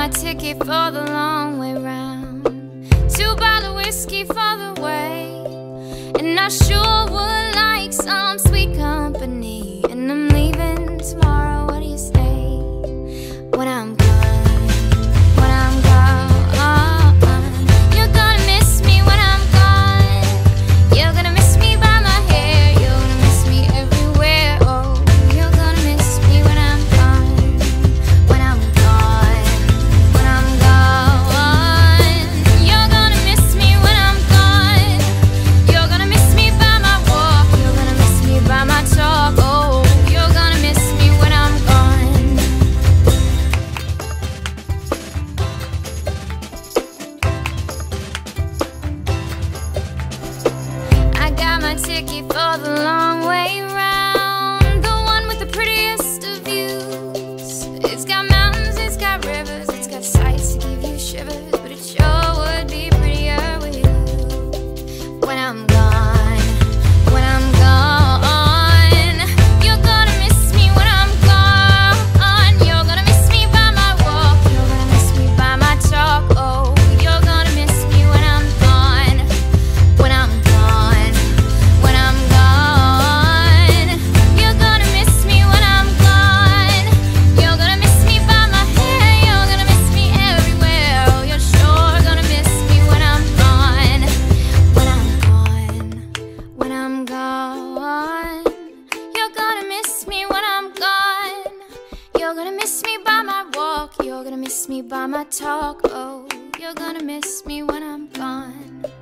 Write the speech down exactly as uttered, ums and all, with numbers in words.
my ticket for the long way round. Two bottle whiskey for the way, and I sure would like some sweet company. And I'm leaving tomorrow, what do you say? When I'm gone, when I'm gone, you're gonna miss me when I'm gone. You're gonna miss me by my hair, you're gonna miss me everywhere. Oh, you're gonna miss me when I'm gone, when I'm gone, when I'm gone. You're gonna miss me when I'm gone. You're gonna miss me by my walk, you're gonna miss me by my talk. Oh, you're gonna miss me when I'm gone. I got my ticket for the long way round, the one with the prettiest of views. It's got mountains, it's got rivers, it's got sights to give you shivers, but it sure would be prettier with you. When I'm gone, when I'm gone, you're gonna miss me when I'm gone. You're gonna miss me by my walk, you're gonna miss me by my talk. Oh, you're gonna miss me when I'm gone, when I'm gone, when I'm gone. You're gonna miss me when I'm gone. You're gonna miss me by my hair, you're gonna miss me everywhere. Oh, you're sure gonna miss me when I'm gone, when I'm gone, when I'm gone. You're gonna miss me when I'm gone. You're gonna miss me by my walk, you're gonna miss me by my talk. Oh, you're gonna miss me when I'm gone.